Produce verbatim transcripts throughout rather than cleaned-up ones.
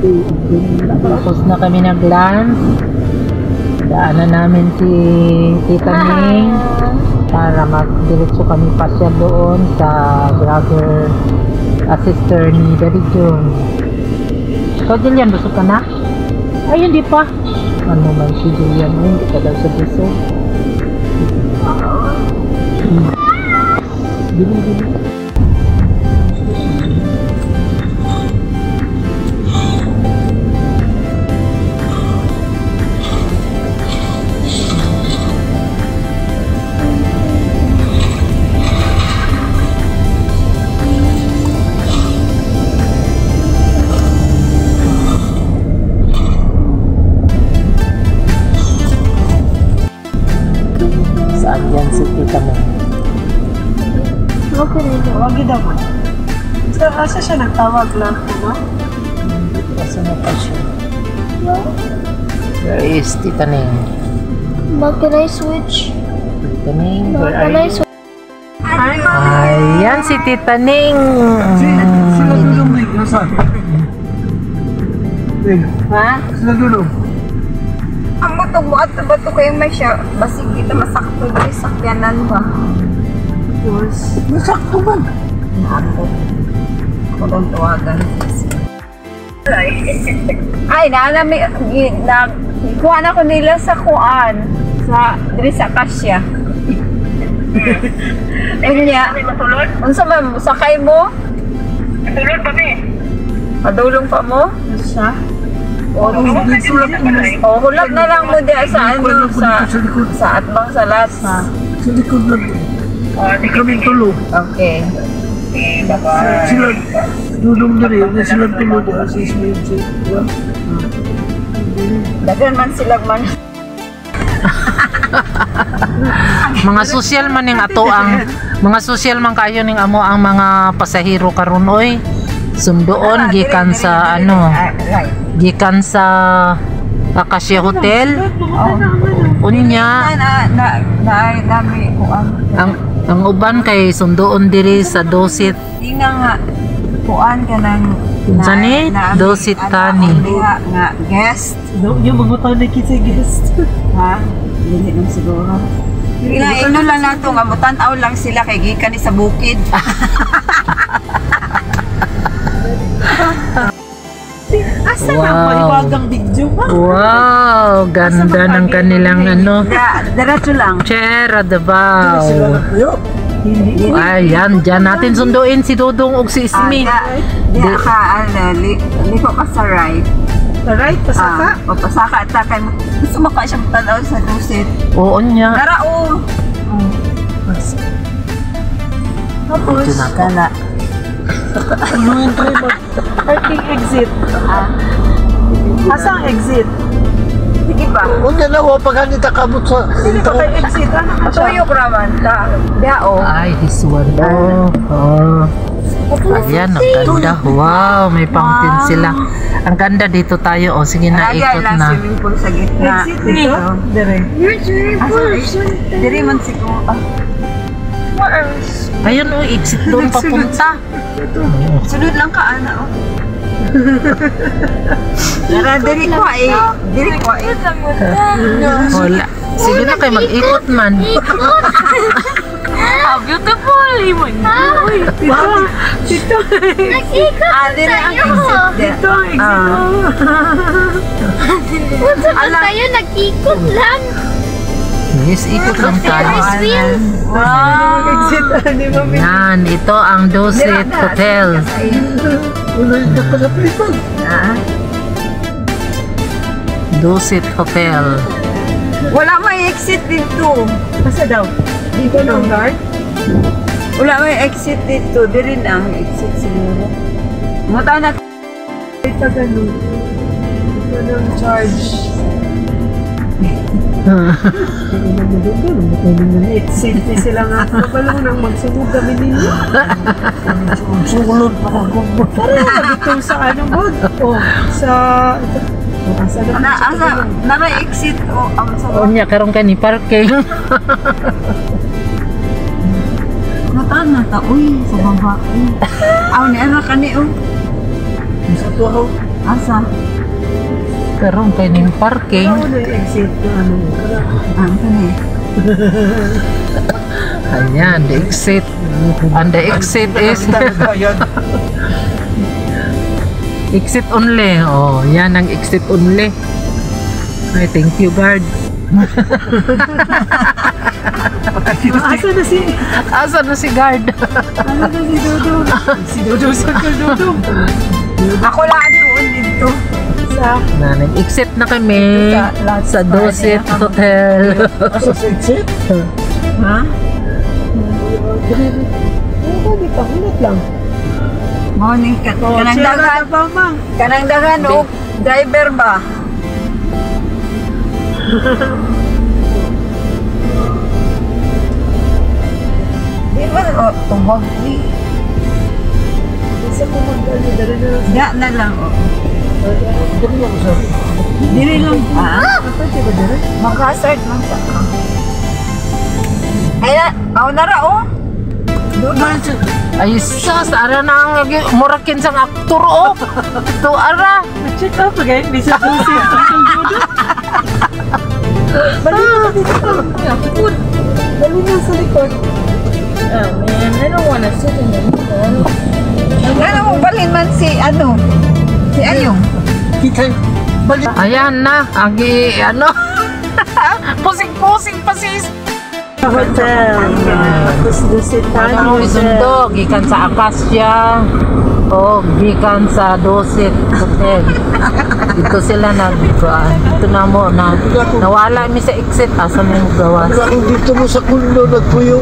Tapos na kami nag-lunch. Daanan namin si Tita Ning para magdiretso kami pasya doon sa brother, uh, sister ni Daddy John. So, Julian, busog ka na? Ay, hindi pa. Ano man si Julian, hindi ka daw sa busog. Hmm. Gini, gini. Saan yan si Tita mo? Okay rin yun. Wag daw mo. So, asa siya nagtawag lang po, no? Kasi na pa siya. Where is Tita Ning? Ma, can I switch? Tita Ning, Ma, where can are I you? switch? Ayan si Tita Ning. Sila dulong na yung saan? Ha? Sila dulong. Ang matog mo at bato kayo may siya, basig kita masakto dito sakyanan ba? Yes. Masakto man. Ako. Ako daw tawagan. Ay, na may na kuha na ko nila sa kuan sa diri sa Kasya. Unya. Unsa man sakay mo? Padulong pa mi. Padulong pa mo? Siya? O, oh, hulap na lang mo diya sa ano, sa, sa atbang salat. Sa likod lang. Kami tulo. Okay. Sila dulong na rin. Sila tulo na. Sa Ismail. Dagan man silang man. Mga sosyal man ning ato ang mga sosyal man kayo ning amo ang mga pasahero karon oy. Sundoon gikan sa ano, gikan sa Acacia Hotel. Unya Na na na nami kuan. ang ang uban kay sundoon diri sa Dosit. Inga nga kuan ka nang Unsa ni? Dosit tani. Diha nga guest. Yung mga tao na kita guest. Ha? Dili nang siguro. Ina ino lang nato nga mutan-aw lang sila kay gikan ni sa bukid. Asa Wow. na maliwagang video ba? Wow, ganda ng kanilang ano. Da, diretso lang. Chera Davao. Hindi. Ayan, dyan natin sunduin si Dudong ug si Ismi. Ah, di Di- ka ano, li, liko ka sa right. Right, pasaka. Ah, o pasaka ta kay gusto mo ka siyang tanaw sa Dusit. Oo niya. Tara o. Tapos Ito na kana. Ano yung try mag... Parking exit. ah, Asa ang exit? sige ba? Huwag na lang, pag hanita kabot sa... Hindi ka kay exit, ano ka siya? Tuyo raman ta. Diha o. Ay, this one. Oh. Oh. Ayan, ang ganda. Wow, may fountain sila. Ang ganda dito tayo. O, sige na, Lagay ikot lang na. swimming pool sa gitna. Exit dito? Dire. Diri man siguro. Ah, Ayun, o, exit doon papunta. sunod lang ka ana o. Dara diri ko eh. Diri ko eh. Wala. Sige na kayo, mag-ikot man. Ah, beautiful! Limon. Uy, Wow! Dito! nag-ikot Ah, diri ang exit. Dito ang exit. Ah. Unsa ba tayo? Nag-ikot lang. Yes, ikot lang tayo. Ferris wheel. Wow! Exit. Hindi mo may... Yan, ito ang Dosit Hotel. Wala yung nakalapitan. Ah. Dosit Hotel. Wala may exit dito. Asa daw? Dito ng guard? Wala may exit dito. Diri na ang exit siguro. Mata na. Ito ganun. Ito ng charge. It's safety sila nga. Kapalong nang magsugod kami ninyo. Sugulod pa ako. Tara, dito sa ano mo? Oh, sa... Asa na? Na asa na may exit o ang sa. O niya, karon ka ni parking. Mata na ta uy sa baba. Aw ni ana kani o. Sa tuwa Asa? Karon kay ning parking. Ano na yung exit na ano? Ah, kani. Ayan, the exit. And the exit is exit only. Oh, yan ang exit only. Ay, thank you, guard. Asa na si... Asa na si guard? Ano na si Dodo? Si Dodo sa Dodo. Ako lang doon dito. Sa Na, nag-exit na kami Sa last sa Dosit Hotel. Asa sa exit? ha? Oo, di pa. Ulit lang. Morning ka. Kanang Siya dagan. na pa, ma'am. Kanang dagan o driver ba? Di ba o tubag di? Isa ko mag-ano, dali na lang. Da na lang o. Dali lang sa... Dili lang. Ah? Pwede ba dali? Mag-hazard man sa ka. Ay na, ako na ra o. Doon. Ay, sus, ara na ang lagi. Murakin sang aktor, oh. Ito, ara. Check up again. Di sa Dosit. Balik na dito. Dali na sa likod. Oh man, I don't wanna sit in the middle. Ano mo balhin man si ano? Si Ayong. Kita. Balik. Ayan na, agi, ano. Pusing-pusing pa sis. Hotel. Tapos Dosit Ano isundo, gikan sa Acacia. O, gikan sa Dosit Hotel. Dito sila nag, ito na mo, na, nawala mi sa exit. Asa mo yung gawas? Kung dito mo sa kundo nagpuyo.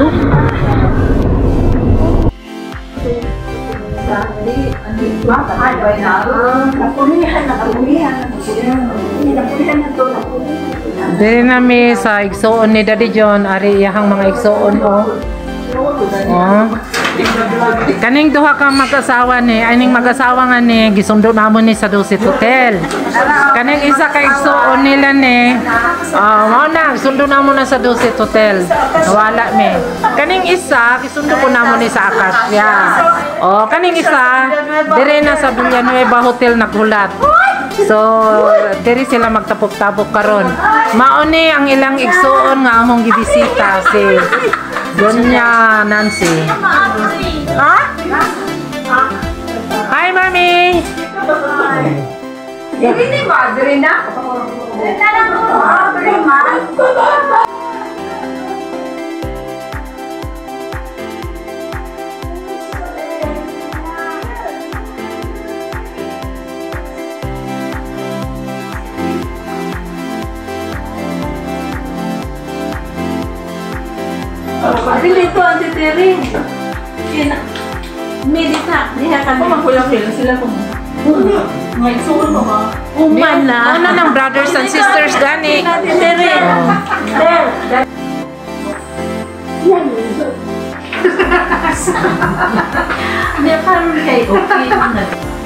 Dili nami sa igsoon ni Daddy John, ari iyahang mga igsoon oh. Oh. Kaning duha ka mag-asawa ni, ay ning mag-asawa nga ni gisundo namo ni sa Dosit Hotel. Kaning isa ka igsoon nila ni, ah, mao na sundo namo na sa Dosit Hotel. Nawala mi. Kaning isa gisundo ko namo ni sa Acacia. Oh, kaning isa dire na sa Villanueva Hotel naghulat. So, diri sila magtapok-tapok karon. Mao ni ang ilang igsoon nga among gibisita si Donya Nancy. Ha? Hi, Mami! Dili ni ba diri na? Ah, diri man. Dito ang titiri. Medita, diha kami. Makulang sila kung may suon mo ba? Uman na. Ano ng brothers and sisters gani? Titiri. Hindi pa rin kayo. Okay na.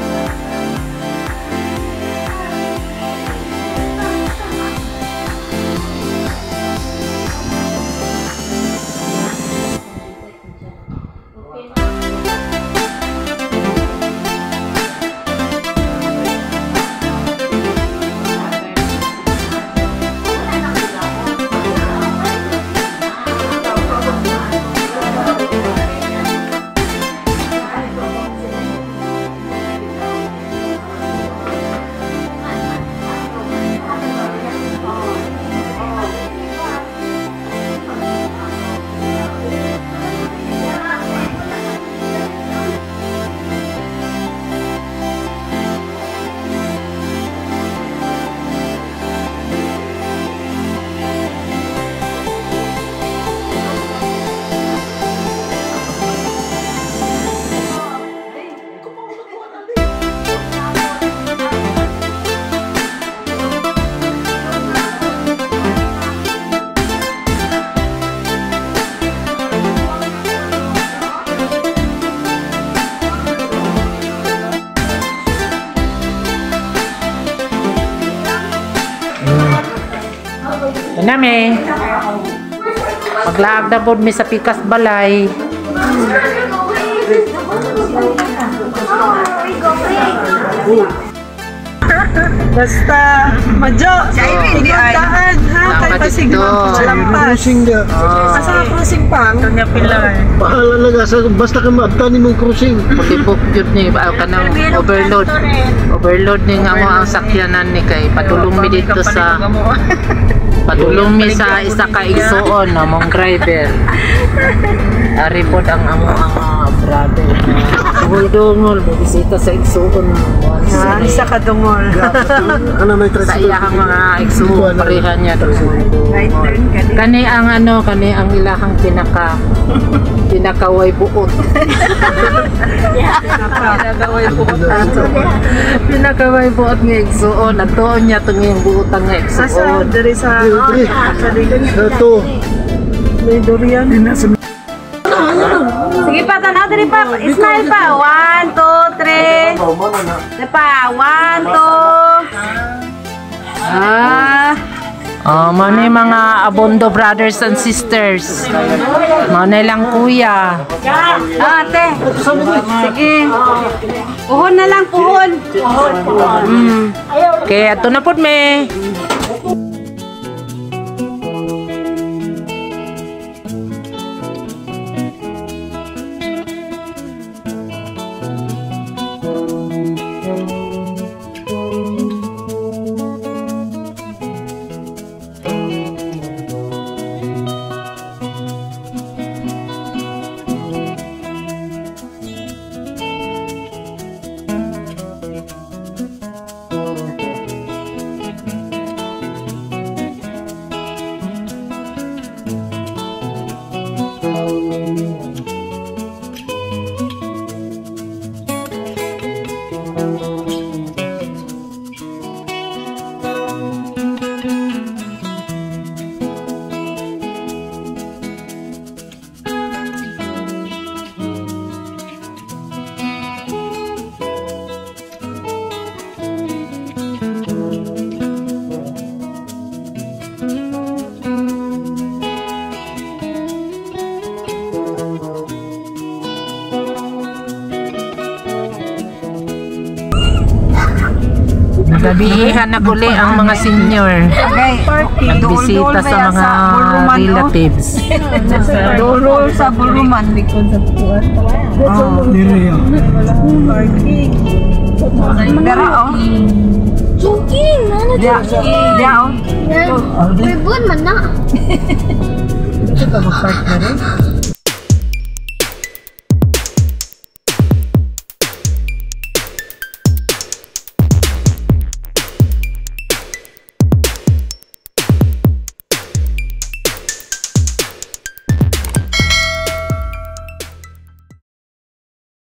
Nami. Maglaag na pod mi sa pikas balay. Go, go, go. Basta, Madjo, hindi ay. igundaan, ha? Dapat Kahit pa ito. sigma, malampas. Cruising niya. Asa ka crossing pa? Kanya pilar. Pahala lang sa basta ka maabtani mong cruising. Pagibok yun ni uh, kanang overload. Overload ni nga mo ang sakyanan ni kay padulong mi dito sa padulong mi sa isa ka igsuon among driver. Ari pod ang amo ang uh, brother. Dungol-dungol bisita sa igsuon. Ah, isa ka dungol. Ano may Sa tricycle? iyahang mga igsuon parehan niya Right turn ka din. kani ang ano kani ang ilahang pinaka pinakaway buot. Pinakaway buot. Pinakaway buot nga igsuon. Atuon niya tong yung buotan nga Asa, igsuon. dari sa... Ito. May durian. Sige pa, tanaw diri pa. Smile pa. One, two, three. Di pa. One, two. Ah. Oh, mano yung mga Abondo brothers and sisters. Mano lang kuya. Ah, ate. Sige. Puhon na lang, puhon. Mm. Kaya ito na po me. Nagabihan na uli ang mga senior. Nagbisita sa mga relatives. Dulol sa buluman. Dara, oh. Joking, ano Dia, dia, oh. Ribon man na. Ito ka mag-park na rin?